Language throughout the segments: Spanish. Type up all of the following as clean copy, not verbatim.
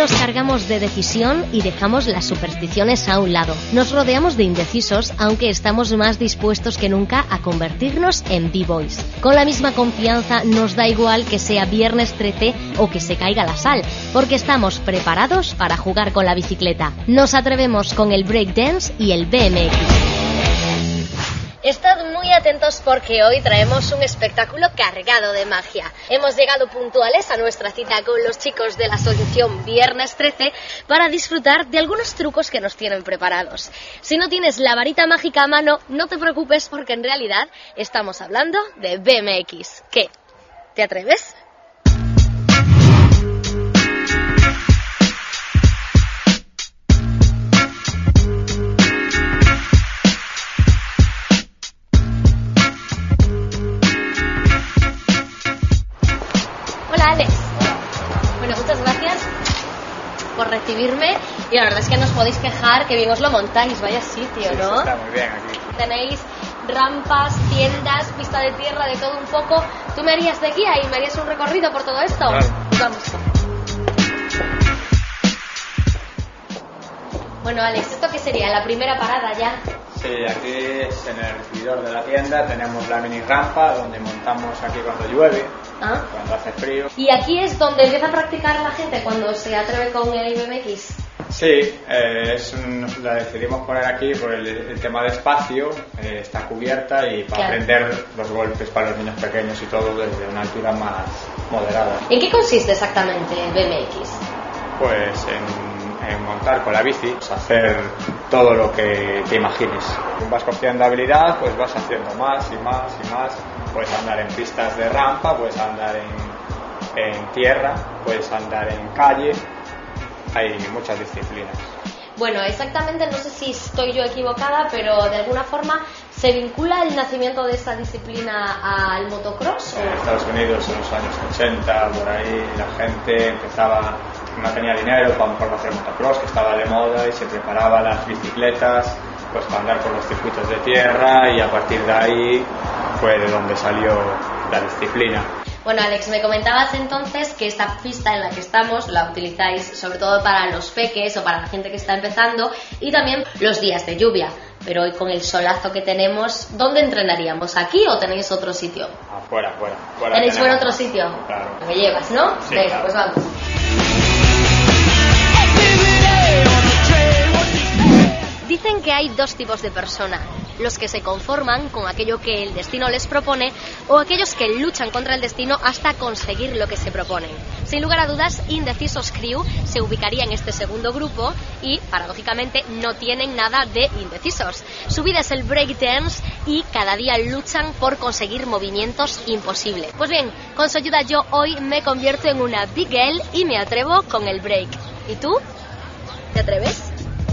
nos cargamos de decisión y dejamos las supersticiones a un lado. Nos rodeamos de indecisos, aunque estamos más dispuestos que nunca a convertirnos en B-Boys. Con la misma confianza nos da igual que sea viernes 13 o que se caiga la sal, porque estamos preparados para jugar con la bicicleta. Nos atrevemos con el breakdance y el BMX. Estad muy atentos porque hoy traemos un espectáculo cargado de magia. Hemos llegado puntuales a nuestra cita con los chicos de la asociación Viernes 13 para disfrutar de algunos trucos que nos tienen preparados. Si no tienes la varita mágica a mano, no te preocupes porque en realidad estamos hablando de BMX. ¿Qué? ¿Te atreves? Alex. Bueno, muchas gracias por recibirme y la verdad es que no os podéis quejar que bien os lo montáis, vaya sitio, ¿no? Sí, está muy bien aquí. Tenéis rampas, tiendas, pista de tierra, de todo un poco. ¿Tú me harías de guía y me harías un recorrido por todo esto? Claro. Vamos. Bueno, Alex, ¿esto qué sería? ¿La primera parada ya? Sí, aquí es en el recibidor de la tienda, tenemos la mini rampa donde montamos aquí cuando llueve, cuando hace frío. ¿Y aquí es donde empieza a practicar la gente cuando se atreve con el BMX? Sí, la decidimos poner aquí por el tema de espacio, está cubierta y para aprender los golpes para los niños pequeños y todo desde una altura más moderada. ¿En qué consiste exactamente el BMX? Pues en montar con la bici, hacer todo lo que te imagines. Vas cogiendo habilidad, pues vas haciendo más y más y más. Puedes andar en pistas de rampa, puedes andar en tierra, puedes andar en calle. Hay muchas disciplinas. Bueno, exactamente, no sé si estoy yo equivocada, pero de alguna forma ¿se vincula el nacimiento de esta disciplina al motocross? En Estados Unidos en los años 80, por ahí la gente empezaba, no tenía dinero para hacer motocross, que estaba de moda, y se preparaba las bicicletas pues para andar por los circuitos de tierra, y a partir de ahí fue de donde salió la disciplina. Bueno, Alex, me comentabas entonces que esta pista en la que estamos la utilizáis sobre todo para los peques o para la gente que está empezando y también los días de lluvia. Pero hoy con el solazo que tenemos, ¿dónde entrenaríamos? ¿Aquí o tenéis otro sitio? Afuera. ¿Tenéis fuera otro sitio? Claro. Me llevas, ¿no? Sí, venga, claro. pues vamos. Dicen que hay dos tipos de persona, los que se conforman con aquello que el destino les propone o aquellos que luchan contra el destino hasta conseguir lo que se proponen. Sin lugar a dudas, Indecisos Crew se ubicaría en este segundo grupo y, paradójicamente, no tienen nada de indecisos. Su vida es el breakdance y cada día luchan por conseguir movimientos imposibles. Pues bien, con su ayuda yo hoy me convierto en una big girl y me atrevo con el break. ¿Y tú? ¿Te atreves?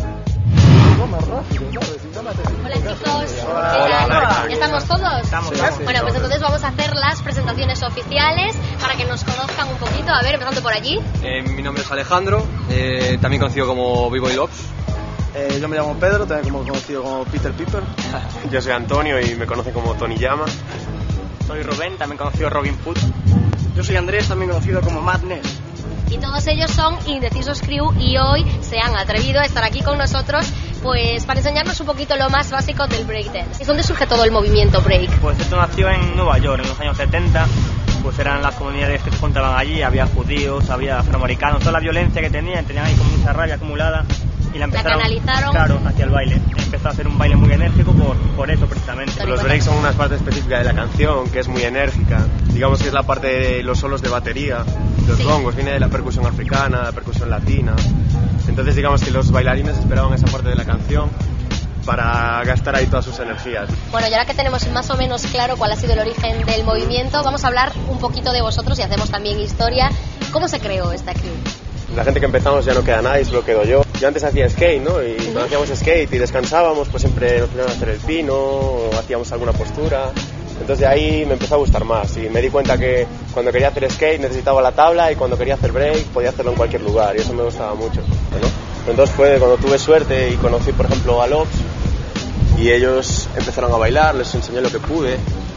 Hola chicos, Hola. ¿ya estamos todos? Estamos. Bueno, pues entonces vamos a hacer las presentaciones oficiales para que nos conozcan un poquito. A ver, empezando por allí. Mi nombre es Alejandro, también conocido como B-Boy Lobs. Yo me llamo Pedro, también conocido como Peter Piper. Yo soy Antonio y me conocen como Tony Llama. Soy Rubén, también conocido Robin Hood. Yo soy Andrés, también conocido como Madness. Y todos ellos son Indecisos Crew y hoy se han atrevido a estar aquí con nosotros pues para enseñarnos un poquito lo más básico del breakdance. ¿Es dónde surge todo el movimiento break? Pues esto nació en Nueva York en los años 70, pues eran las comunidades que se juntaban allí, había judíos, había afroamericanos, toda la violencia que tenían ahí con mucha rabia acumulada y la empezaron, canalizaron. Claro, hacia el baile. Empezó a hacer un baile muy enérgico por eso precisamente. Los breaks son una parte específica de la canción que es muy enérgica. Digamos que es la parte de los solos de batería, los bongos, viene de la percusión africana, la percusión latina. Entonces digamos que los bailarines esperaban esa parte de la canción para gastar ahí todas sus energías. Bueno, y ahora que tenemos más o menos claro cuál ha sido el origen del movimiento, vamos a hablar un poquito de vosotros y hacemos también historia. ¿Cómo se creó esta crew? La gente que empezamos ya no queda nadie, solo quedo yo. Yo antes hacía skate, ¿no? Y cuando hacíamos skate y descansábamos, pues siempre nos poníamos a hacer el pino o hacíamos alguna postura. Entonces de ahí me empezó a gustar más y me di cuenta que cuando quería hacer skate necesitaba la tabla y cuando quería hacer break podía hacerlo en cualquier lugar y eso me gustaba mucho, ¿no? Entonces fue cuando tuve suerte y conocí por ejemplo a Lobs y ellos empezaron a bailar, les enseñé lo que pude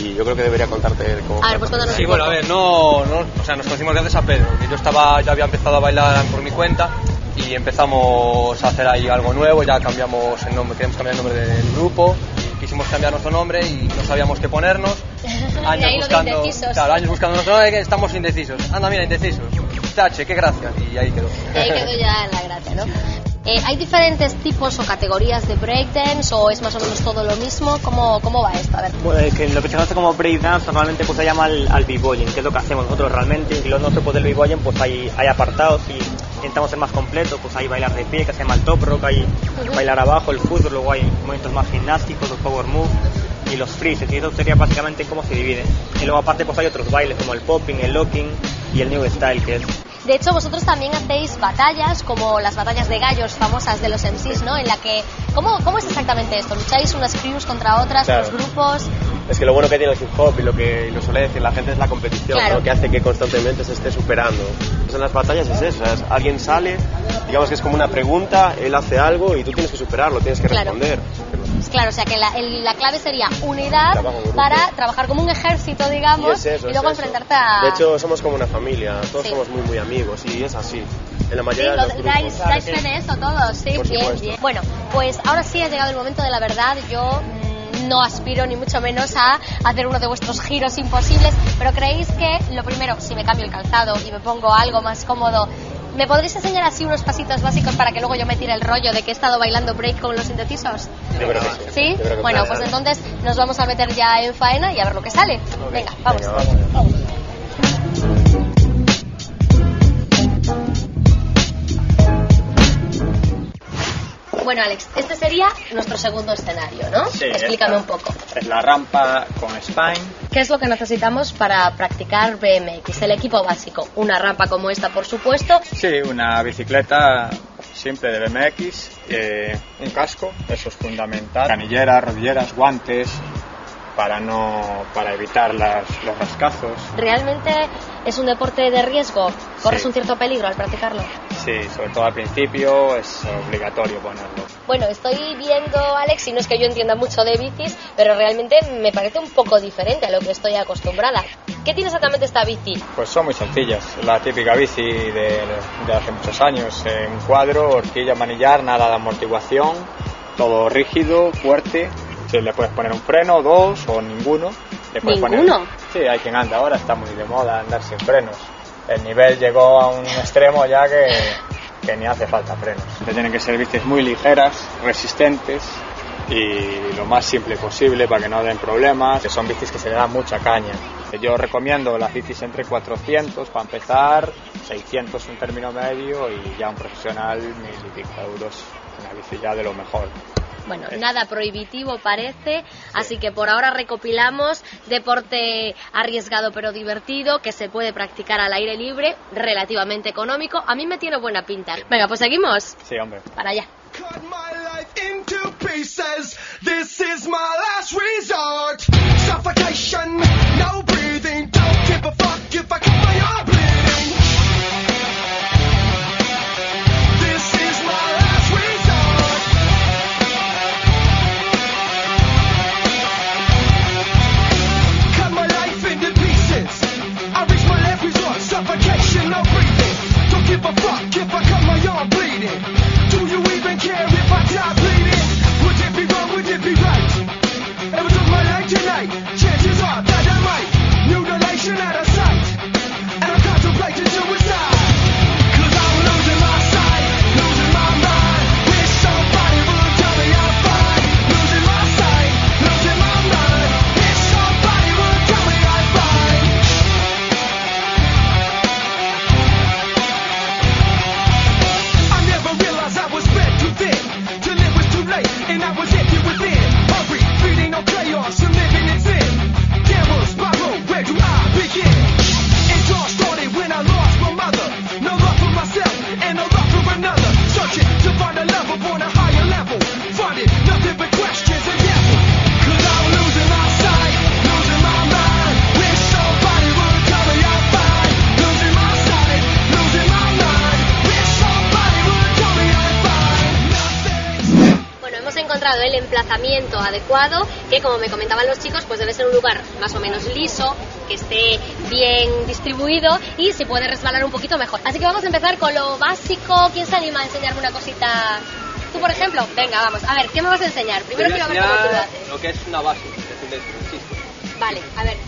y yo creo que debería contarte cómo. A ver, pues cuéntanos. Sí, bueno, a ver, o sea, nos conocimos gracias a Pedro, que ya había empezado a bailar por mi cuenta y empezamos a hacer ahí algo nuevo, ya cambiamos el nombre, queríamos cambiar el nombre del grupo, quisimos cambiar nuestro nombre y no sabíamos qué ponernos. Años buscando, años buscando nuestro nombre, que estamos indecisos. Anda, mira, indecisos. Tache, qué gracia. Y ahí quedó. Ahí quedó ya la gracia, ¿no? ¿Hay diferentes tipos o categorías de breakdance o es más o menos todo lo mismo? ¿Cómo va esto? A ver. Pues que lo que se conoce como breakdance normalmente pues se llama al b-boying, que es lo que hacemos nosotros realmente. Y lo nuestro pues del b-boying pues hay apartados y intentamos ser más completos, pues hay bailar de pie, que se llama el top rock, hay bailar abajo, el foot, luego hay movimientos más gimnásticos, los power moves y los freezes, y eso sería básicamente cómo se divide. Y luego aparte pues hay otros bailes como el popping, el locking y el new style, que es... De hecho, vosotros también hacéis batallas, como las batallas de gallos famosas de los MCs, ¿no? En la que... ¿Cómo es exactamente esto? ¿Lucháis unas crews contra otras, claro, los grupos? Es que lo bueno que tiene el hip hop y lo que lo suele decir la gente es la competición, claro, ¿no? Que hace que constantemente se esté superando. Pues en las batallas es eso, ¿sabes? Alguien sale, digamos que es como una pregunta, él hace algo y tú tienes que superarlo, tienes que responder. Claro, o sea que la clave sería unidad para trabajar como un ejército, digamos, y luego enfrentarte a... De hecho, somos como una familia, todos somos muy amigos y es así. En la mayoría de los grupos. ¿Dais fe de eso todos? Sí, bien. Bueno, pues ahora sí ha llegado el momento de la verdad. Yo no aspiro ni mucho menos a hacer uno de vuestros giros imposibles, pero ¿creéis que lo primero, si me cambio el calzado y me pongo algo más cómodo, me podréis enseñar así unos pasitos básicos para que luego yo me tire el rollo de que he estado bailando break con los indecisos? Yo creo que sí. ¿Sí? Bueno, pues entonces nos vamos a meter ya en faena y a ver lo que sale. Venga, vamos. Bueno, Alex, este sería nuestro segundo escenario, ¿no? Sí, explícame un poco. Es la rampa con spine. ¿Qué es lo que necesitamos para practicar BMX? El equipo básico. Una rampa como esta, por supuesto. Sí, una bicicleta simple de BMX, un casco, eso es fundamental. Canilleras, rodilleras, guantes, para evitar los rascazos. ¿Realmente es un deporte de riesgo? ¿Corres Sí. un cierto peligro al practicarlo? Sí, sobre todo al principio es obligatorio ponerlo. Bueno, estoy viendo, Alex, y no es que yo entienda mucho de bicis, pero realmente me parece un poco diferente a lo que estoy acostumbrada. ¿Qué tiene exactamente esta bici? Pues son muy sencillas, la típica bici de hace muchos años, un cuadro, horquilla, manillar, nada de amortiguación, todo rígido, fuerte. Sí, le puedes poner un freno, dos o ninguno. Le puedes ¿Ninguno? Sí, hay quien anda ahora, está muy de moda andar sin frenos. El nivel llegó a un extremo ya que ni hace falta frenos. Tienen que ser bicis muy ligeras, resistentes y lo más simple posible para que no den problemas, que son bicis que se le da mucha caña. Yo recomiendo las bicis entre 400 para empezar, 600 un término medio y ya un profesional 1000 y pico euros, una bici ya de lo mejor. Bueno, nada prohibitivo parece, así que por ahora recopilamos deporte arriesgado pero divertido, que se puede practicar al aire libre, relativamente económico. A mí me tiene buena pinta. Venga, pues seguimos. Sí, hombre. Para allá. Cut my life into pieces. This is my last resort. Suffocation, no breathing. Don't give a fuck if I cut my arm bleeding. This is my last resort. Cut my life into pieces. I reach my last resort. Suffocation, no breathing. Don't give a fuck if I cut my arm bleeding. Do you even care if I die bleeding? Would it be wrong, would it be right? If I took my life tonight, chances are that I might emplazamiento adecuado, que como me comentaban los chicos, pues debe ser un lugar más o menos liso, que esté bien distribuido y se puede resbalar un poquito mejor. Así que vamos a empezar con lo básico. ¿Quién se anima a enseñarme una cosita? Tú, por ejemplo. Venga, vamos. A ver, ¿qué me vas a enseñar? Primero quiero ver cómo tú lo haces. Lo que es una base de chiste. Vale, a ver.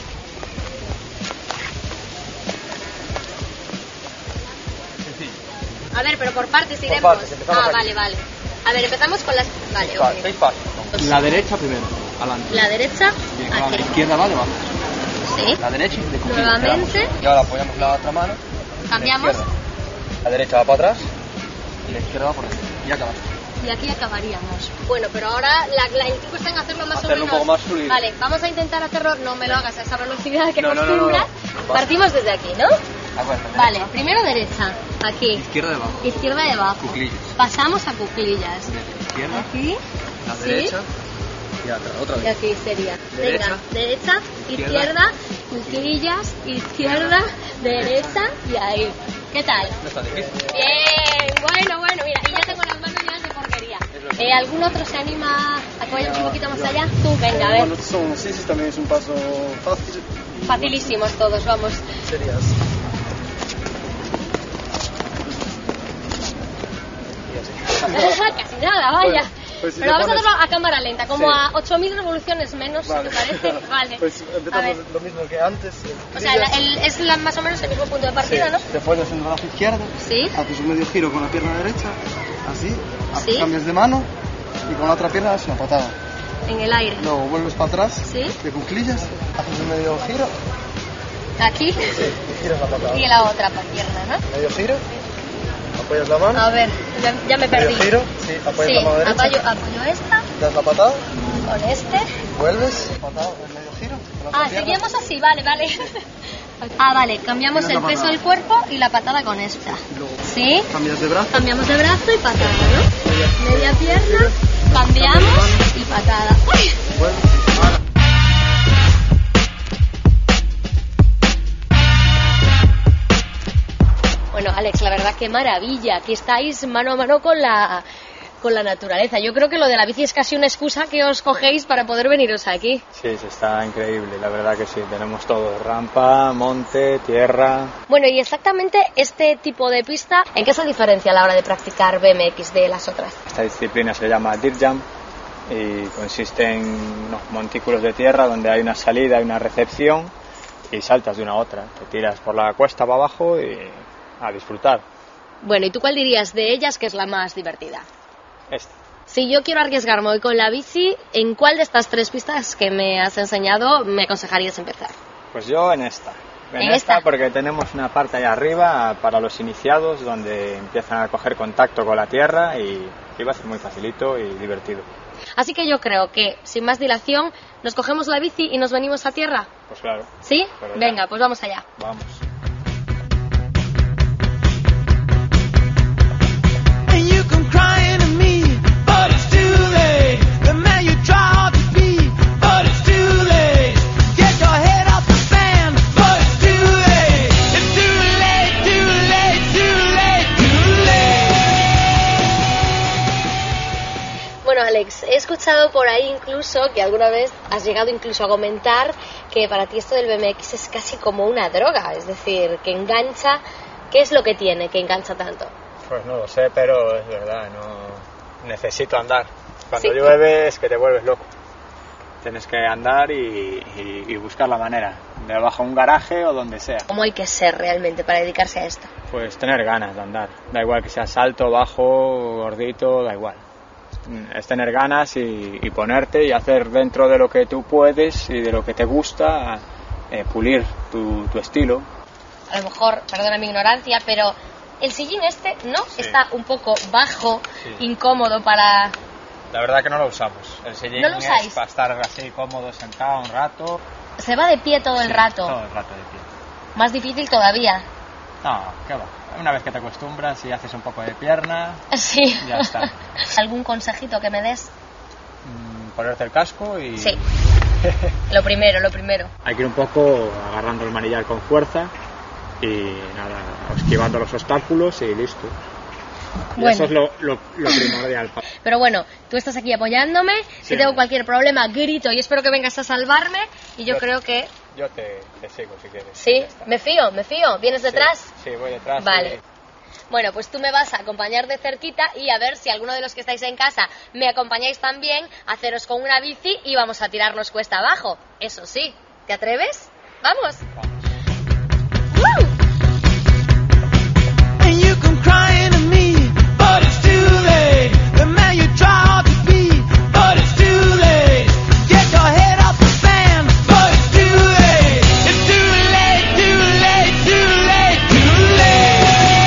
A ver, pero por partes iremos. Vale. A ver, empezamos con las... Vale, ok. 6 pasos. La derecha primero, adelante. La derecha, La aquí. izquierda va debajo. Sí. La derecha y de cuclillas. Nuevamente. Y ahora apoyamos la otra mano. Cambiamos. La izquierda. La derecha va para atrás y la izquierda va por aquí. Y acabamos. Y aquí acabaríamos. Bueno, pero ahora el tiempo está en hacerlo más Hacerlo o menos... un poco más fluido. Vale, vamos a intentar hacerlo... No me lo hagas a esa velocidad que No. acostumbras. Partimos desde aquí, ¿no? Acuérdate. Vale, primero derecha. Aquí. Izquierda debajo. Izquierda debajo. Cuclillas. Pasamos a cuclillas. Izquierda, Aquí. la Sí. derecha y atrás, otra Y vez. aquí sería. Derecha. Venga, derecha, izquierda, cuclillas, izquierda, derecha y ahí. ¿Qué tal? No está difícil. Bien, bueno, mira, y ya tengo las manos llenas de porquería. ¿Algún otro se anima a que vayamos un poquito más allá? Tú, venga, a ver. Bueno, son sí, también es un paso fácil. Facilísimos todos, vamos. Serías. Casi nada, vaya. Pues si Pero te vamos a pones- hacerlo a cámara lenta, como Sí. a 8000 revoluciones menos, si te parece. Vale. Pues A empezamos ver. lo mismo que antes. O sea, más o menos el mismo punto de partida, Sí. ¿no? Te apoyas en el brazo izquierdo, Sí. haces un medio giro con la pierna derecha, así, Sí. cambias de mano y con la otra pierna das una patada. En el aire. Luego vuelves para atrás, Sí. de cuclillas, haces un medio giro, Aquí y giras la patada. y la otra pierna, ¿no? Medio giro, apoyas la mano, A ver, ya me perdí. medio giro, sí, apoyas Sí, la mano derecha, apoyo esta das la patada, con este. vuelves, patada, el medio giro. con la otra pierna. Seguimos así, vale. Vale, cambiamos Tienes el la peso patada. del cuerpo y la patada con esta. Luego ¿Sí? cambias de brazo, Cambiamos de brazo y patada, ¿no? Media pierna, cambiamos y patada. ¡Uy! vuelves, Bueno, Alex, la verdad que maravilla. Aquí estáis mano a mano con la naturaleza. Yo creo que lo de la bici es casi una excusa que os cogéis para poder veniros aquí. Sí, está increíble, la verdad que sí. Tenemos todo, rampa, monte, tierra. Bueno, y exactamente este tipo de pista, ¿en qué se diferencia a la hora de practicar BMX de las otras? Esta disciplina se llama Dirt Jump y consiste en unos montículos de tierra donde hay una salida y una recepción y saltas de una a otra. Te tiras por la cuesta para abajo y a disfrutar. Bueno, ¿y tú cuál dirías de ellas que es la más divertida? Esta. Si yo quiero arriesgarme hoy con la bici, ¿en cuál de estas 3 pistas que me has enseñado me aconsejarías empezar? Pues yo en esta. ¿En esta? Porque tenemos una parte ahí arriba para los iniciados donde empiezan a coger contacto con la tierra y va a ser muy facilito y divertido. Así que yo creo que, sin más dilación, nos cogemos la bici y nos venimos a tierra. Pues claro, ¿Sí? Pero ya. Venga, pues vamos allá. vamos. And you come crying to me, but it's too late. The man you try hard to be, but it's too late. Get your head off the sand, but it's too late. It's too late, too late, too late, too late. Bueno, Alex, he escuchado por ahí incluso que alguna vez has llegado incluso a comentar que para ti esto del BMX es casi como una droga, es decir, que engancha. ¿Qué es lo que tiene que engancha tanto? Pues no lo sé, pero es verdad, no necesito andar. Cuando Sí. llueve es que te vuelves loco. Tienes que andar y buscar la manera, debajo de un garaje o donde sea. ¿Cómo hay que ser realmente para dedicarse a esto? Pues tener ganas de andar. Da igual que seas alto, bajo, gordito, da igual. Es tener ganas y ponerte y hacer dentro de lo que tú puedes y de lo que te gusta, pulir tu estilo. A lo mejor, perdona mi ignorancia, pero el sillín este, ¿no? Sí. Está un poco bajo, Sí. incómodo para... La verdad que no lo usamos. El sillín ¿No lo usáis? es para estar así cómodo, sentado un rato. Se va de pie todo el Sí, rato. Todo el rato de pie. Más difícil todavía. No, qué va. Una vez que te acostumbras y haces un poco de pierna, Sí. ya está. ¿Algún consejito que me des? Ponerte el casco y... Sí. Lo primero. Hay que ir un poco agarrando el manillar con fuerza y nada, esquivando los obstáculos y listo. Y Bueno. eso es lo primordial. Pero bueno, tú estás aquí apoyándome. Si tengo cualquier problema, grito y espero que vengas a salvarme. Y yo creo que... Yo te sigo si quieres. Sí, me fío. ¿Vienes detrás? Sí, voy detrás. Vale. Bueno, pues tú me vas a acompañar de cerquita y a ver si alguno de los que estáis en casa me acompañáis también, haceros con una bici y vamos a tirarnos cuesta abajo. Eso sí, ¿te atreves? ¡Vamos! And you come crying to me, but it's too late. The man you try to be, but it's too late. Get your head off the sand, but it's too late. It's too late, too late, too late, too late.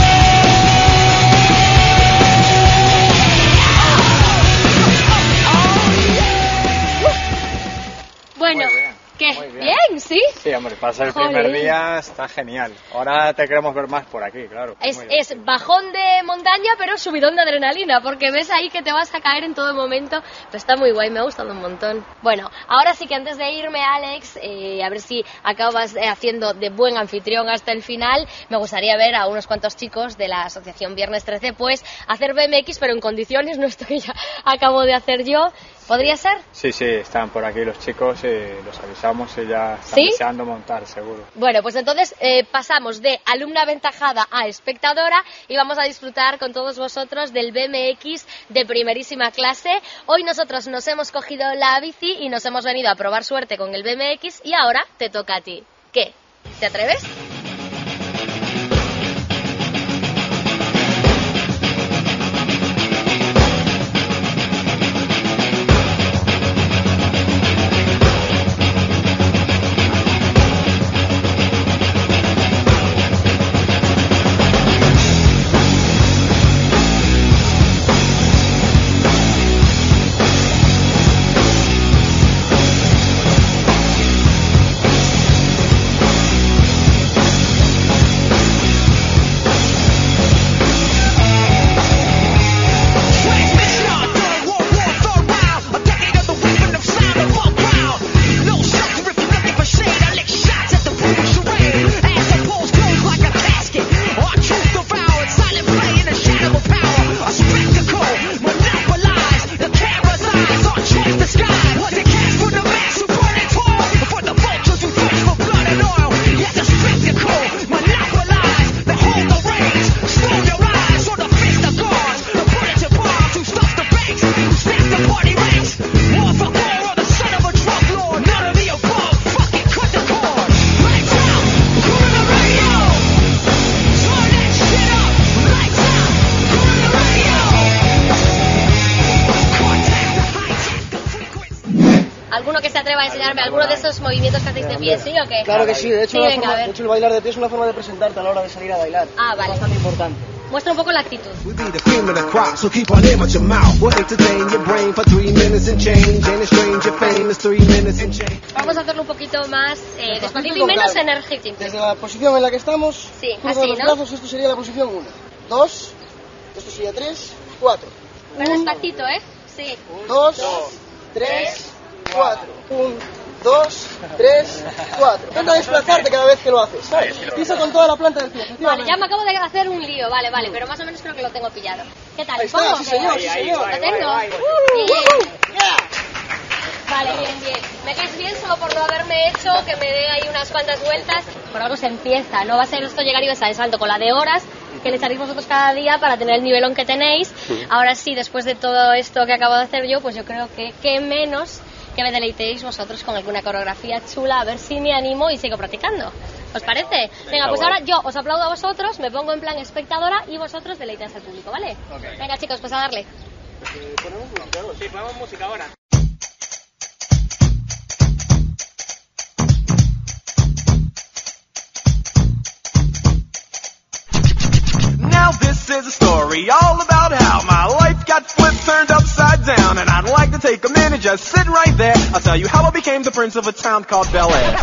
Bueno, Muy bien, ¿qué? muy bien. ¿Bien? ¿Sí? Sí, hombre, para ser el Joder. primer día está genial. Ahora te queremos ver más por aquí, claro. Es Muy bien. bajón de montaña, pero subidón de adrenalina, porque ves ahí que te vas a caer en todo momento. Pero está muy guay, me ha gustado un montón. Bueno, ahora sí que antes de irme, Alex, a ver si acabas haciendo de buen anfitrión hasta el final, me gustaría ver a unos cuantos chicos de la asociación Viernes 13, pues, hacer BMX, pero en condiciones, no esto que ya acabo de hacer yo. ¿Podría ser? Sí, están por aquí los chicos, los avisamos y ya están ¿Sí? deseando montar, seguro. Bueno, pues entonces pasamos de alumna aventajada a espectadora y vamos a disfrutar con todos vosotros del BMX de primerísima clase. Hoy nosotros nos hemos cogido la bici y nos hemos venido a probar suerte con el BMX y ahora te toca a ti. ¿Qué? ¿Te atreves? ¿Alguno que se atreva a enseñarme alguno de esos movimientos que hacéis de pie, sí o qué? Claro que sí, de hecho, Sí, venga, a ver. el bailar de pie es una forma de presentarte a la hora de salir a bailar. Ah, vale. Es bastante importante. Muestra un poco la actitud. We be the cream of the crop, so keep on in with your mouth. We'll entertain your brain for 3 minutes and change. Ain't it strange your fame is 3 minutes and change. Vamos a hacerlo un poquito más despacito y con menos calma. energético. Desde la posición en la que estamos, Sí, cruza así, los ¿no? brazos, esto sería la posición 1. 2, esto sería 3, 4. Pero despacito, ¿eh? Sí. 2, 3, 4. 1, 2, 3, 4. Intenta desplazarte cada vez que lo haces. Pisa con toda la planta del pie. Vale, efectivamente. ya me acabo de hacer un lío, vale, pero más o menos creo que lo tengo pillado. ¿Qué tal? Ahí está, ¿Pongo? sí señor, sí señor. ¿Lo tengo? Bien. Vale, bien. Me caes bien solo por no haberme hecho que me dé ahí unas cuantas vueltas. Por algo se empieza, no va a ser esto llegar y besar el salto con la de horas que le echaréis vosotros cada día para tener el nivelón que tenéis. Ahora sí, después de todo esto que acabo de hacer yo, pues yo creo que menos que me deleitéis vosotros con alguna coreografía chula, a ver si me animo y sigo practicando. ¿Os parece? Venga, pues ahora yo os aplaudo a vosotros, me pongo en plan espectadora y vosotros deleitáis al público, ¿vale? Venga, chicos, pues a darle. Sí, ponemos música ahora. Now this is a story all about how my life got flipped, turned upside down. And I'd like to take a minute, just sit right there. I'll tell you how I became the prince of a town called Bel Air.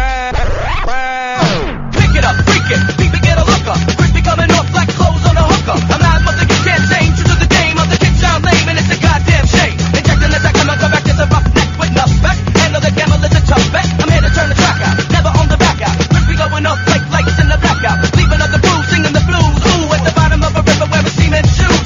Pick it up, freak it, beat me, get a look up. Crispy coming off like clothes on a hooker. I'm not mother, you can't change into the game of the kids sound lame and it's a goddamn shame. Injecting the come back to the rough neck with no spec. Handle the camel, it's a tough bet. I'm here to turn the track out, never on the back out. Crispy going off like lights in the blackout. Leaving up the blues, singing the blues. Ooh, at the bottom of a river where it's semen shoes.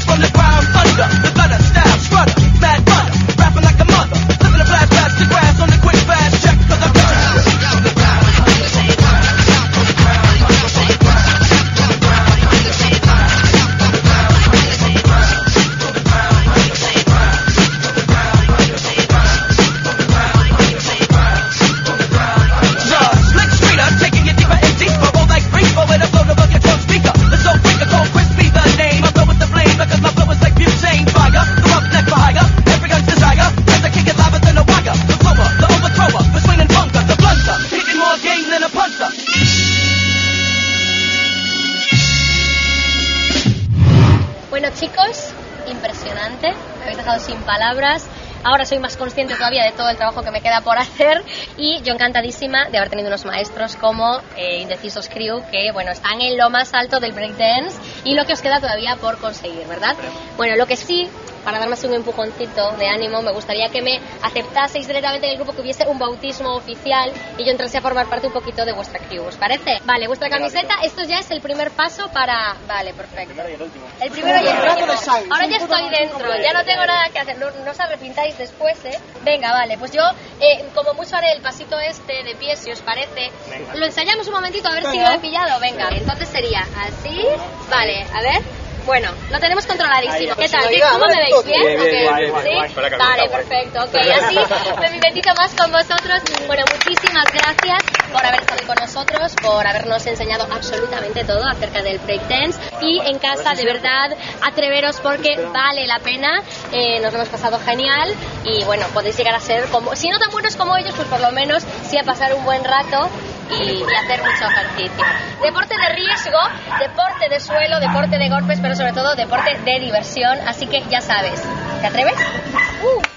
realmente, me habéis dejado sin palabras. Ahora soy más consciente todavía de todo el trabajo que me queda por hacer y yo encantadísima de haber tenido unos maestros como Indecisos Crew, que bueno, están en lo más alto del breakdance y lo que os queda todavía por conseguir, ¿verdad? Bueno, lo que sí, para darme un empujoncito de ánimo, me gustaría que me aceptaseis directamente en el grupo, que hubiese un bautismo oficial y yo entrase a formar parte un poquito de vuestra crew, ¿os parece? Vale, vuestra camiseta, esto ya es el primer paso para... Vale, perfecto. El primero y el último. Ahora ya estoy dentro, ya no tengo nada que hacer, no os arrepintáis después, ¿eh? Venga, vale, pues yo como mucho haré el pasito este de pie, si os parece. Venga. Lo ensayamos un momentito a ver si lo he pillado, venga. Entonces sería así, vale, a ver. Bueno, lo tenemos controladísimo. ¿Qué tal? ¿Cómo me veis? ¿Bien? ¿Sí? Vale, perfecto. Ok, así me mimetizo más con vosotros. Bueno, muchísimas gracias por haber estado con nosotros, por habernos enseñado absolutamente todo acerca del breakdance. Y en casa, de verdad, atreveros porque vale la pena. Nos lo hemos pasado genial. Y bueno, podéis llegar a ser, como, si no tan buenos como ellos, pues por lo menos sí a pasar un buen rato y hacer mucho ejercicio. Deporte de riesgo, deporte de suelo, deporte de golpes, pero sobre todo deporte de diversión, así que ya sabes, ¿te atreves?